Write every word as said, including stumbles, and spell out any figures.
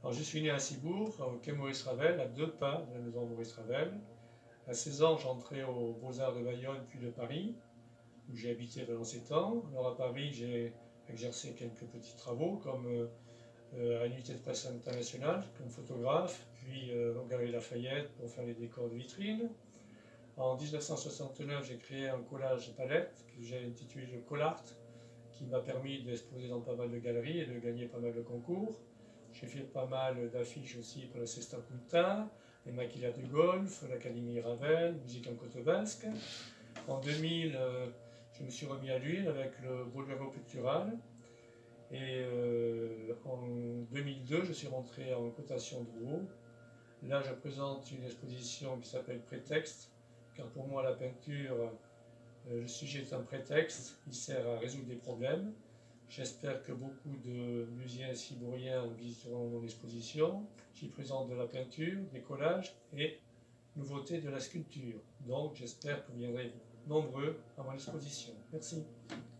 Alors, je suis né à Cibourg, au quai Maurice Ravel, à deux pas de la maison Maurice Ravel. À seize ans, j'entrais aux Beaux-Arts de Bayonne, puis de Paris, où j'ai habité pendant sept ans. Alors à Paris, j'ai exercé quelques petits travaux, comme euh, à l'unité de presse internationale, comme photographe, puis euh, au Galerie Lafayette pour faire les décors de vitrine. En mille neuf cent soixante-neuf, j'ai créé un collage de palette que j'ai intitulé le Collart, qui m'a permis d'exposer dans pas mal de galeries et de gagner pas mal de concours. J'ai fait pas mal d'affiches aussi pour la Sesta Punta, les Maquillas du Golfe, l'Académie Ravel, Musique en Côte Basque. En deux mille, euh, je me suis remis à l'huile avec le Bolero Pictural. Et euh, en deux mille deux, je suis rentré en cotation de Drouot. Là, je présente une exposition qui s'appelle Prétexte, car pour moi, la peinture, euh, le sujet est un prétexte, il sert à résoudre des problèmes. J'espère que beaucoup de musiciens cibouriens visiteront mon exposition. J'y présente de la peinture, des collages et nouveautés de la sculpture. Donc j'espère que vous viendrez nombreux à mon exposition. Merci.